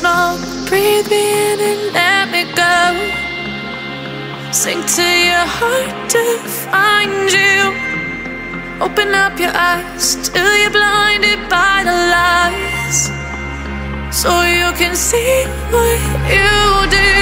smoke, breathe me in and let me go. Sink to your heart to find you. Open up your eyes till you're blinded by the lies, so you can see what you do.